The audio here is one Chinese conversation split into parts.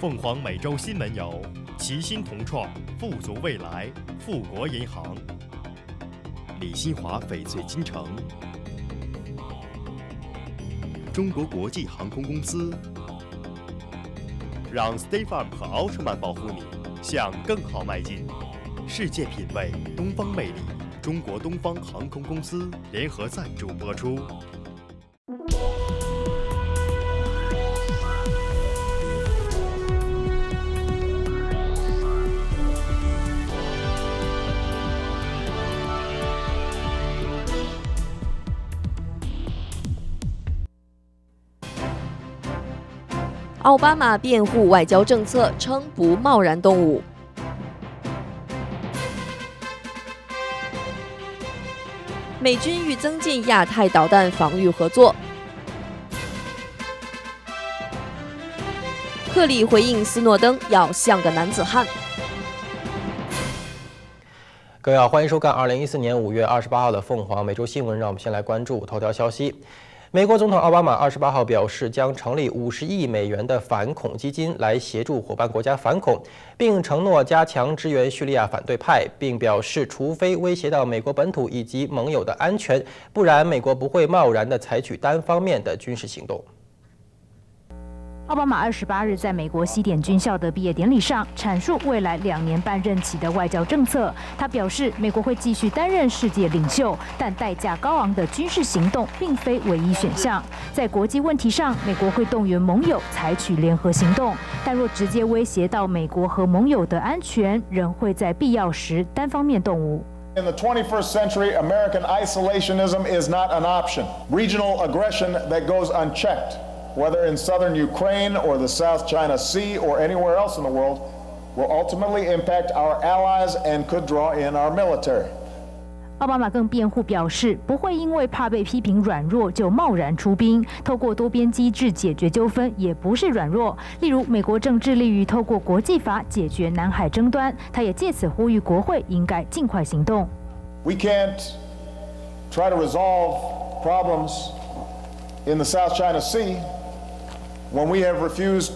凤凰美洲新闻由齐心同创富足未来富国银行、李新华翡翠金城、中国国际航空公司，让 State Farm 和奥特曼保护你向更好迈进。世界品味，东方魅力，中国东方航空公司联合赞助播出。 奥巴马辩护外交政策，称不贸然动武。美军欲增进亚太导弹防御合作。克里回应斯诺登要像个男子汉。 各位好，欢迎收看2014年5月28号的凤凰美洲新闻。让我们先来关注头条消息。美国总统奥巴马28号表示，将成立50亿美元的反恐基金来协助伙伴国家反恐，并承诺加强支援叙利亚反对派，并表示，除非威胁到美国本土以及盟友的安全，不然美国不会贸然地采取单方面的军事行动。 奥巴马28日在美国西点军校的毕业典礼上阐述未来2年半任期的外交政策。他表示，美国会继续担任世界领袖，但代价高昂的军事行动并非唯一选项。在国际问题上，美国会动员盟友采取联合行动，但若直接威胁到美国和盟友的安全，仍会在必要时单方面动武。 In the 21st century, American isolationism is not an option. Regional aggression that goes unchecked, whether in southern Ukraine or the South China Sea or anywhere else in the world, will ultimately impact our allies and could draw in our military. 奥巴马更辩护表示，不会因为怕被批评软弱就贸然出兵，透过多边机制解决纠纷也不是软弱。例如，美国正致力于透过国际法解决南海争端，他也借此呼吁国会应该尽快行动。 We can't try to resolve problems in the South China Sea when we have refused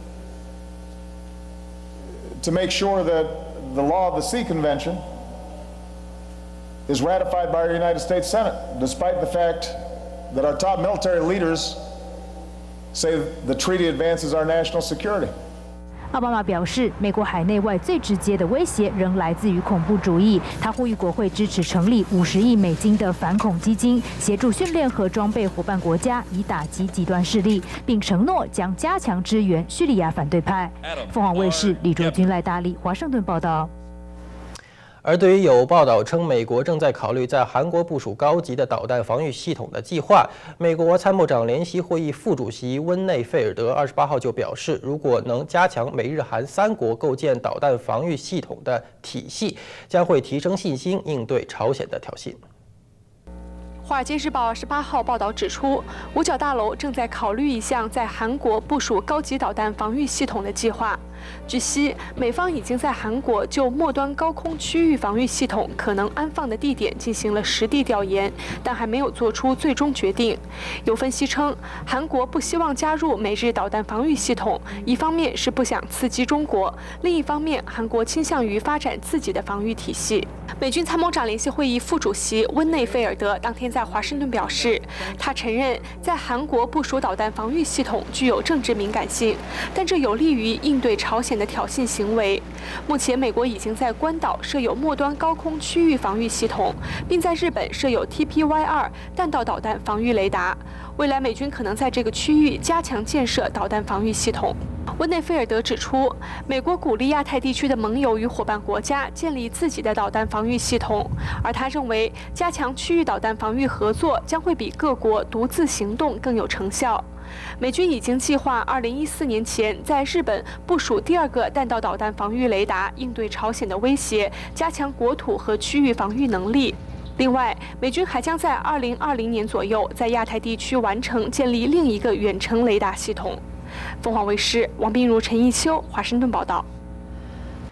to make sure that the law of the Sea Convention is ratified by our United States Senate, despite the fact that our top military leaders say the treaty advances our national security. 奥巴马表示，美国海内外最直接的威胁仍来自于恐怖主义。他呼吁国会支持成立50亿美金的反恐基金，协助训练和装备伙伴国家，以打击极端势力，并承诺将加强支援叙利亚反对派。凤凰卫视李卓君、赖大力华盛顿报道。 而对于有报道称美国正在考虑在韩国部署高级的导弹防御系统的计划，美国参谋长联席会议副主席温内费尔德28号就表示，如果能加强美日韩3国构建导弹防御系统的体系，将会提升信心，应对朝鲜的挑衅。 《华尔街日报》28号报道指出，五角大楼正在考虑一项在韩国部署高级导弹防御系统的计划。据悉，美方已经在韩国就末端高空区域防御系统可能安放的地点进行了实地调研，但还没有做出最终决定。有分析称，韩国不希望加入美日导弹防御系统，一方面是不想刺激中国，另一方面，韩国倾向于发展自己的防御体系。美军参谋长联席会议副主席温内菲尔德当天在华盛顿表示，他承认在韩国部署导弹防御系统具有政治敏感性，但这有利于应对朝鲜的挑衅行为。目前，美国已经在关岛设有末端高空区域防御系统，并在日本设有 TPY-2 弹道导弹防御雷达。未来，美军可能在这个区域加强建设导弹防御系统。温内菲尔德指出，美国鼓励亚太地区的盟友与伙伴国家建立自己的导弹防御系统，而他认为加强区域导弹防御合作将会比各国独自行动更有成效。美军已经计划2014年前在日本部署第2个弹道导弹防御雷达，应对朝鲜的威胁，加强国土和区域防御能力。另外，美军还将在2020年左右在亚太地区完成建立另一个远程雷达系统。凤凰卫视王彬如、陈一秋华盛顿报道。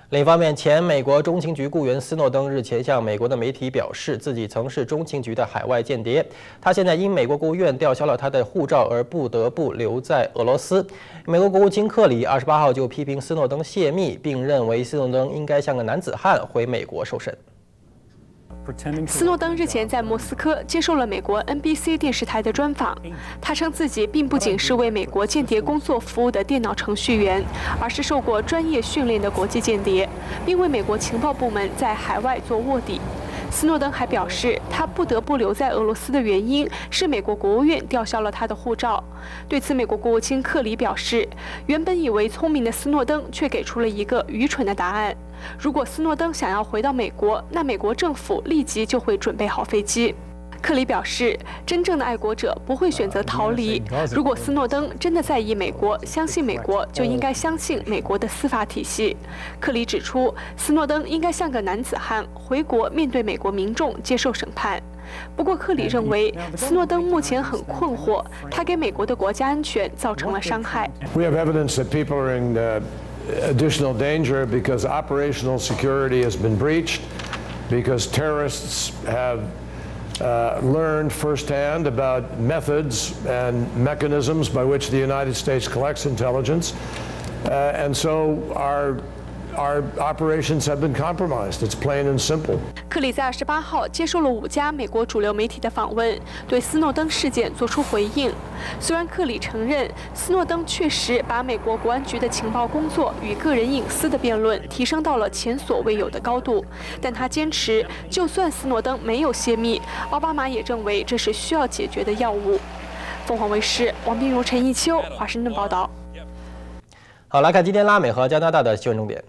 另一方面，前美国中情局雇员斯诺登日前向美国的媒体表示，自己曾是中情局的海外间谍。他现在因美国国务院吊销了他的护照而不得不留在俄罗斯。美国国务卿克里28号就批评斯诺登泄密，并认为斯诺登应该像个男子汉回美国受审。 斯诺登日前在莫斯科接受了美国 NBC 电视台的专访，他称自己并不仅是为美国间谍工作服务的电脑程序员，而是受过专业训练的国际间谍，并为美国情报部门在海外做卧底。斯诺登还表示，他不得不留在俄罗斯的原因是美国国务院吊销了他的护照。对此，美国国务卿克里表示，原本以为聪明的斯诺登却给出了一个愚蠢的答案。 如果斯诺登想要回到美国，那美国政府立即就会准备好飞机。克里表示，真正的爱国者不会选择逃离。如果斯诺登真的在意美国，相信美国，就应该相信美国的司法体系。克里指出，斯诺登应该像个男子汉，回国面对美国民众接受审判。不过，克里认为斯诺登目前很困惑，他给美国的国家安全造成了伤害。 additional danger because operational security has been breached, because terrorists have learned firsthand about methods and mechanisms by which the United States collects intelligence, and so our operations have been compromised. It's plain and simple. 克里在28号接受了5家美国主流媒体的访问，对斯诺登事件作出回应。虽然克里承认斯诺登确实把美国国安局的情报工作与个人隐私的辩论提升到了前所未有的高度，但他坚持，就算斯诺登没有泄密，奥巴马也认为这是需要解决的要务。凤凰卫视王冰如、陈一秋，华盛顿报道。 好，来看今天拉美和加拿大的新闻重点。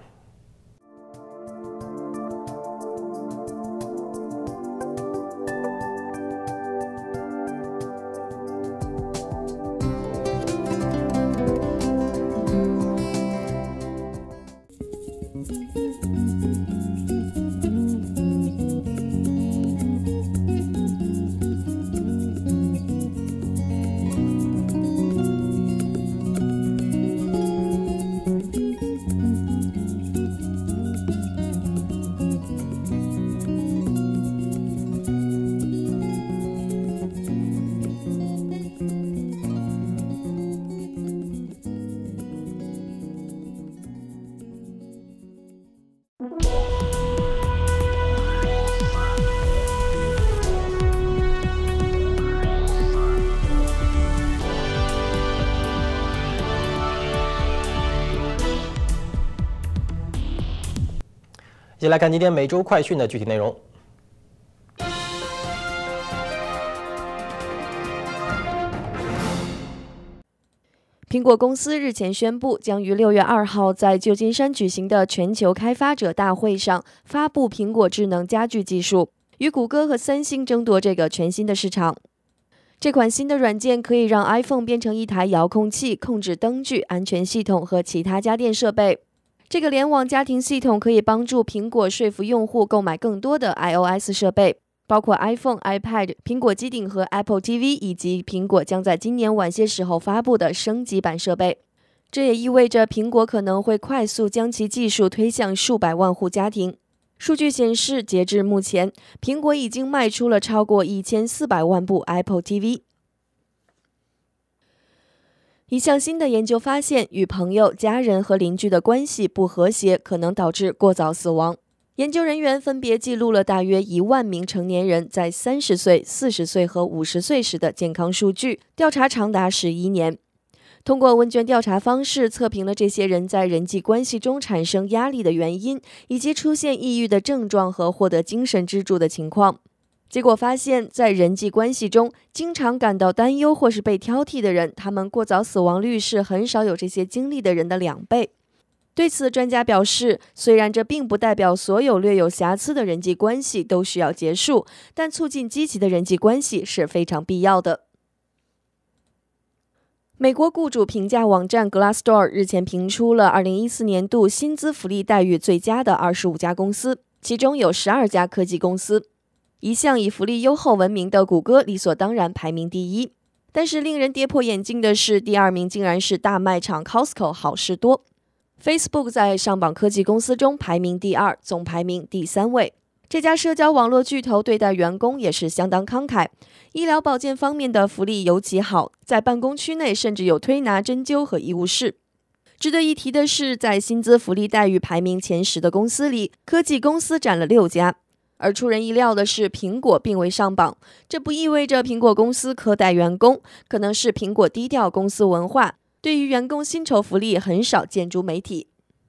一起来看今天每周快讯的具体内容。 苹果公司日前宣布，将于6月2号在旧金山举行的全球开发者大会上发布苹果智能家居技术，与谷歌和三星争夺这个全新的市场。这款新的软件可以让 iPhone 变成一台遥控器，控制灯具、安全系统和其他家电设备。 这个联网家庭系统可以帮助苹果说服用户购买更多的 iOS 设备，包括 iPhone、iPad、苹果机顶和 Apple TV， 以及苹果将在今年晚些时候发布的升级版设备。这也意味着苹果可能会快速将其技术推向数百万户家庭。数据显示，截至目前，苹果已经卖出了超过1400万部 Apple TV。 一项新的研究发现，与朋友、家人和邻居的关系不和谐可能导致过早死亡。研究人员分别记录了大约1万名成年人在30岁、40岁和50岁时的健康数据，调查长达11年。通过问卷调查方式，测评了这些人在人际关系中产生压力的原因，以及出现抑郁的症状和获得精神支柱的情况。 结果发现，在人际关系中，经常感到担忧或是被挑剔的人，他们过早死亡率是很少有这些经历的人的2倍。对此，专家表示，虽然这并不代表所有略有瑕疵的人际关系都需要结束，但促进积极的人际关系是非常必要的。美国雇主评价网站 Glassdoor 日前评出了2014年度薪资福利待遇最佳的25家公司，其中有12家科技公司。 一向以福利优厚闻名的谷歌理所当然排名第1，但是令人跌破眼镜的是，第2名竟然是大卖场 Costco 好事多。 Facebook 在上榜科技公司中排名第2，总排名第3位。这家社交网络巨头对待员工也是相当慷慨，医疗保健方面的福利尤其好，在办公区内甚至有推拿、针灸和医务室。值得一提的是，在薪资福利待遇排名前10的公司里，科技公司占了6家。而出人意料的是，苹果并未上榜，这不意味着苹果公司苛待员工，可能是苹果低调公司文化，对于员工薪酬福利很少见诸媒体。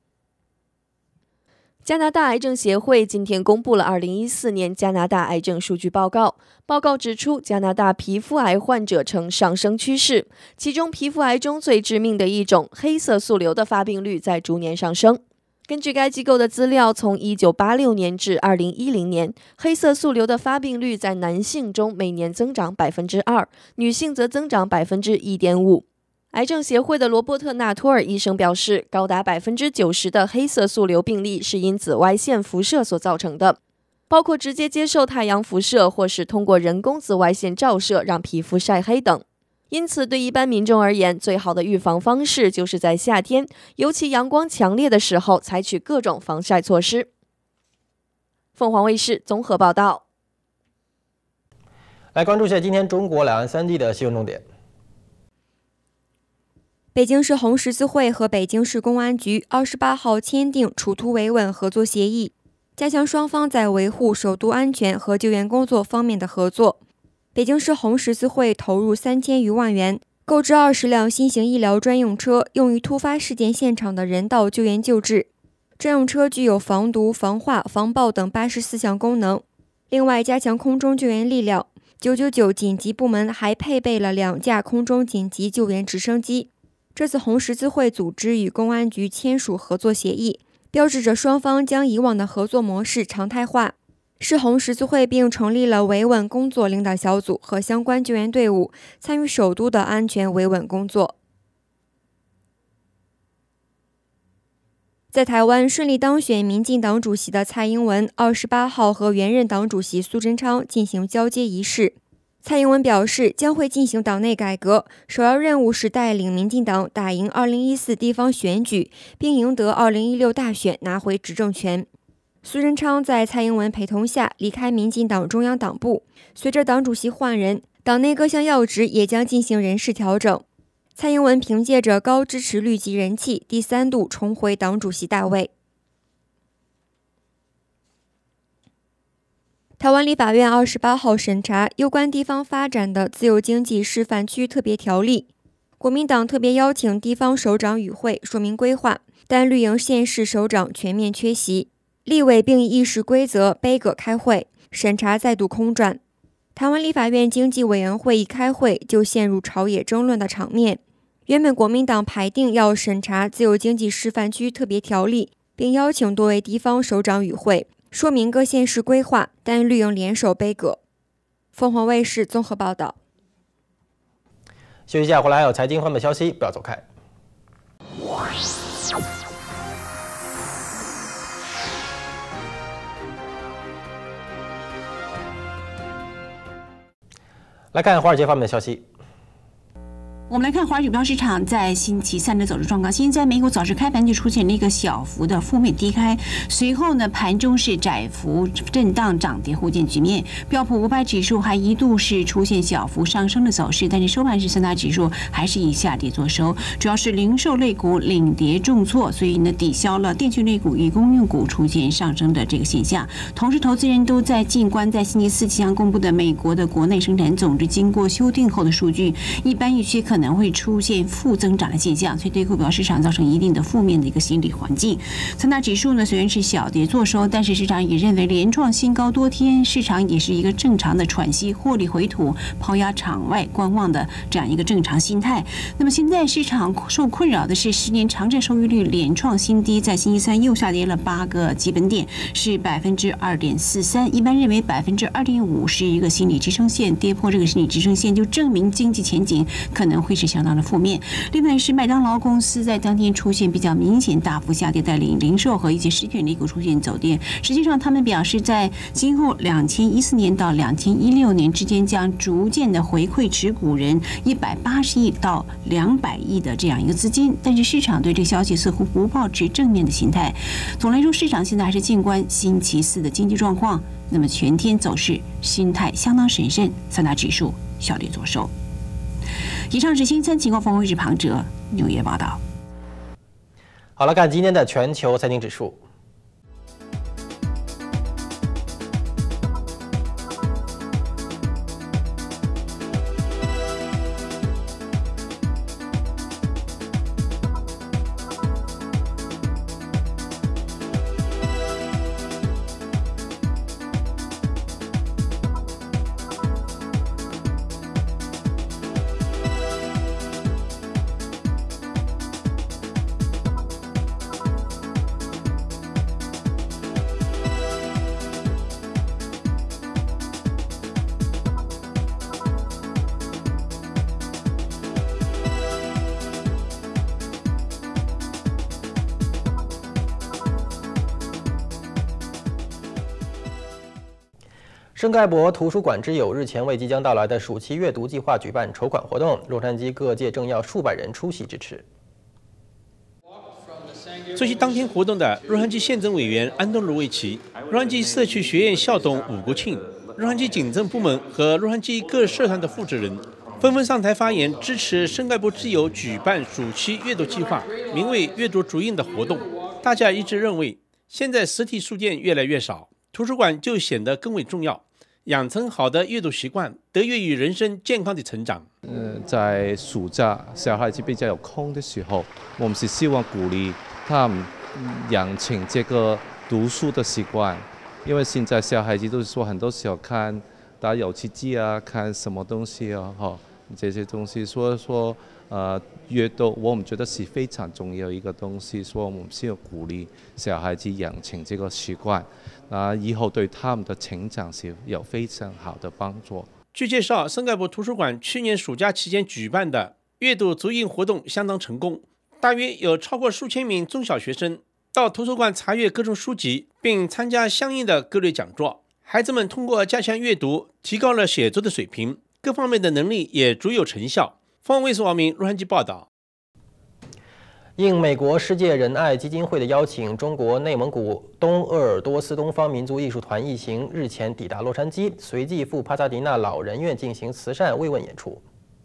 加拿大癌症协会今天公布了2014年加拿大癌症数据报告。报告指出，加拿大皮肤癌患者呈上升趋势，其中皮肤癌中最致命的一种黑色素瘤的发病率在逐年上升。根据该机构的资料，从1986年至2010年，黑色素瘤的发病率在男性中每年增长 2%， 女性则增长 1.5%。癌症协会的罗伯特·纳托尔医生表示，高达 90% 的黑色素瘤病例是因紫外线辐射所造成的，包括直接接受太阳辐射或是通过人工紫外线照射让皮肤晒黑等。因此，对一般民众而言，最好的预防方式就是在夏天，尤其阳光强烈的时候，采取各种防晒措施。凤凰卫视综合报道。 来关注一下今天中国两岸三地的新闻重点。 北京市红十字会和北京市公安局28号签订处突维稳合作协议，加强双方在维护首都安全和救援工作方面的合作。北京市红十字会投入3000余万元，购置20辆新型医疗专用车，用于突发事件现场的人道救援救治。专用车具有防毒、防化、防爆等84项功能。另外，加强空中救援力量，999紧急部门还配备了2架空中紧急救援直升机。这次红十字会组织与公安局签署合作协议，标志着双方将以往的合作模式常态化。市红十字会并成立了维稳工作领导小组和相关救援队伍，参与首都的安全维稳工作。在台湾顺利当选民进党主席的蔡英文28号和原任党主席苏贞昌进行交接仪式。蔡英文表示，将会进行党内改革，首要任务是带领民进党打赢2014地方选举，并赢得2016大选，拿回执政权。苏贞昌在蔡英文陪同下离开民进党中央党部，随着党主席换人，党内各项要职也将进行人事调整。蔡英文凭借着高支持率及人气，第3度重回党主席大位。台湾立法院28号审查有关地方发展的自由经济示范区特别条例，国民党特别邀请地方首长与会说明规划，但绿营县市首长全面缺席，立委并以议事规则杯葛开会，审查再度空转。台湾立法院经济委员会一开会就陷入朝野争论的场面。原本国民党排定要审查自由经济示范区特别条例，并邀请多位地方首长与会说明各县市规划，但绿营联手杯葛。凤凰卫视综合报道。 休息一下，回来还有财经方面的消息，不要走开。来看华尔街方面的消息。 我们来看华尔街股票市场在星期三的走势状况。现在美股早市开盘就出现了一个小幅的负面低开，随后呢盘中是窄幅震荡涨跌互见局面。标普500指数还一度是出现小幅上升的走势，但是收盘时三大指数还是以下跌作收，主要是零售类股领跌重挫，所以呢抵消了电讯类股与公用股出现上升的这个现象。同时，投资人都在静观在星期四即将公布的美国的国内生产总值经过修订后的数据，一般预期可能会出现负增长的现象，所以对股票市场造成一定的负面的一个心理环境。三大指数呢虽然是小跌作收，但是市场也认为连创新高多天，市场也是一个正常的喘息、获利回吐、抛压场外观望的这样一个正常心态。那么现在市场受困扰的是10年长债收益率连创新低，在星期三又下跌了8个基本点，是2.43%。一般认为2.5%是一个心理支撑线，跌破这个心理支撑线就证明经济前景可能会会是相当的负面。另外是麦当劳公司在当天出现比较明显大幅下跌，带领零售和一些食品类股出现走跌。实际上，他们表示在今后2014年到2016年之间，将逐渐的回馈持股人180亿到200亿的这样一个资金。但是市场对这个消息似乎不抱持正面的心态。总的来说，市场现在还是静观星期四的经济状况。那么全天走势心态相当审慎，三大指数小跌左收。以上是新参情况，峰会是庞哲纽约报道。 好了，看今天的全球财经指数。圣盖博图书馆之友日前为即将到来的暑期阅读计划举办筹款活动，洛杉矶各界政要数百人出席支持。 出席当天活动的洛杉矶县政委员安东·卢维奇、洛杉矶社区学院校董伍国庆、洛杉矶警政部门和洛杉矶各社团的负责人纷纷上台发言，支持圣盖博之友举办暑期阅读计划，名为“阅读足印”的活动。大家一致认为，现在实体书店越来越少，图书馆就显得更为重要。养成好的阅读习惯，得益于人生健康的成长。 在暑假小孩子比较有空的时候，我们是希望鼓励他们养成这个读书的习惯，因为现在小孩子都是说很多时候看打游戏机啊，看什么东西啊，这些东西，所以说阅读我们觉得是非常重要一个东西，所以我们需要鼓励小孩子养成这个习惯。以后对他们的成长是有非常好的帮助。 据介绍，圣盖博图书馆去年暑假期间举办的阅读足印活动相当成功，大约有超过数千名中小学生到图书馆查阅各种书籍，并参加相应的各类讲座。孩子们通过加强阅读，提高了写作的水平，各方面的能力也足有成效。凤凰卫视王明洛杉矶报道。 应美国世界仁爱基金会的邀请，中国内蒙古东鄂尔多斯东方民族艺术团一行日前抵达洛杉矶，随即赴帕萨迪纳老人院进行慈善慰问演出。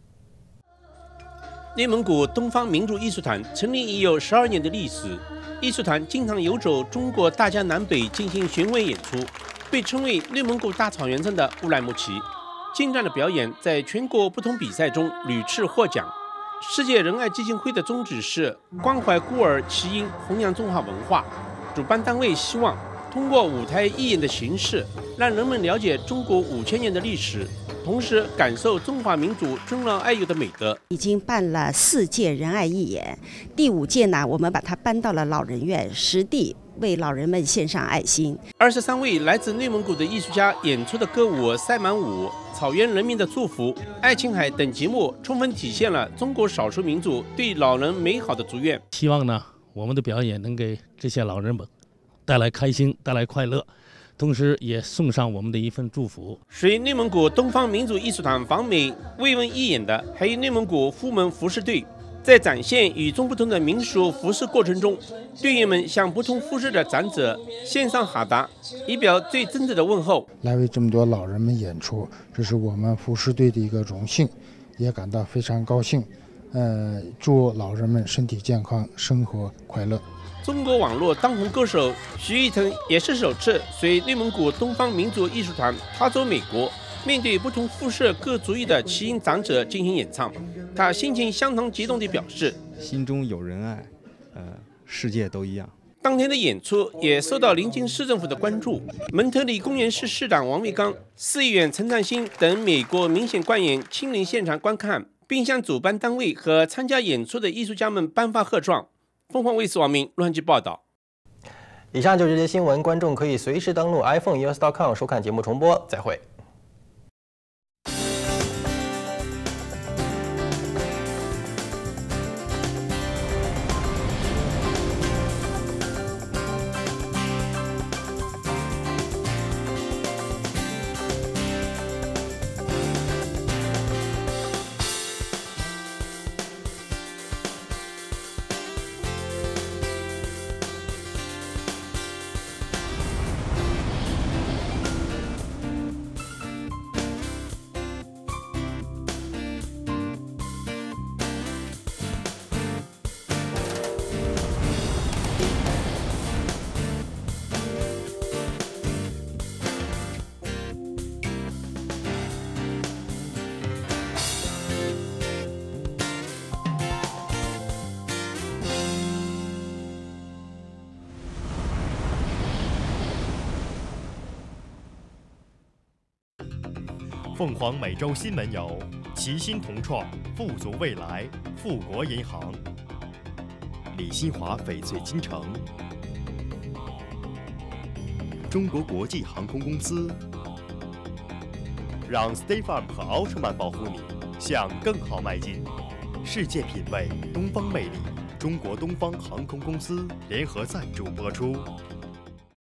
内蒙古东方民族艺术团成立已有12年的历史，艺术团经常游走中国大江南北进行巡回演出，被称为内蒙古大草原上的乌兰牧骑。精湛的表演在全国不同比赛中屡次获奖。世界仁爱基金会的宗旨是关怀孤儿奇婴，弘扬中华文化。主办单位希望通过舞台义演的形式，让人们了解中国5000年的历史，同时感受中华民族尊老爱幼的美德。 已经办了4届仁爱义演，第5届呢，我们把它搬到了老人院，实地为老人们献上爱心。 23位来自内蒙古的艺术家演出的歌舞、赛马舞、草原人民的祝福、爱琴海等节目，充分体现了中国少数民族对老人美好的祝愿。 希望呢，我们的表演能给这些老人们带来开心，带来快乐，同时也送上我们的一份祝福。 随内蒙古东方民族艺术团访美慰问义演的，还有内蒙古虎门服饰队。在展现与众不同的民俗服饰过程中，队员们向不同肤色的长者献上哈达，以表最真挚的问候。 来为这么多老人们演出，这是我们服饰队的一个荣幸，也感到非常高兴。祝老人们身体健康，生活快乐。 中国网络当红歌手徐誉滕也是首次随内蒙古东方民族艺术团踏走美国，面对不同肤色各族裔的奇婴长者进行演唱，他心情相当激动地表示：“ 心中有仁爱，世界都一样。” 当天的演出也受到临近市政府的关注，蒙特利公园市市长王卫刚、市议员陈占新等美国明显官员亲临现场观看，并向主办单位和参加演出的艺术家们颁发贺状。凤凰卫视王明洛杉矶报道。 以上就是这些新闻，观众可以随时登录 iPhone.us.com 收看节目重播。再会。 凤凰美洲新闻由齐心同创富足未来富国银行、李新华翡翠金城、中国国际航空公司，让 State Farm 和奥特曼保护你向更好迈进。世界品味，东方魅力，中国东方航空公司联合赞助播出。